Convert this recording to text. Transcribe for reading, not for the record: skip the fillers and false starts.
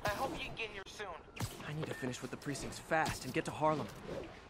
I hope you can get here soon. I need to finish with the precincts fast and get to Harlem.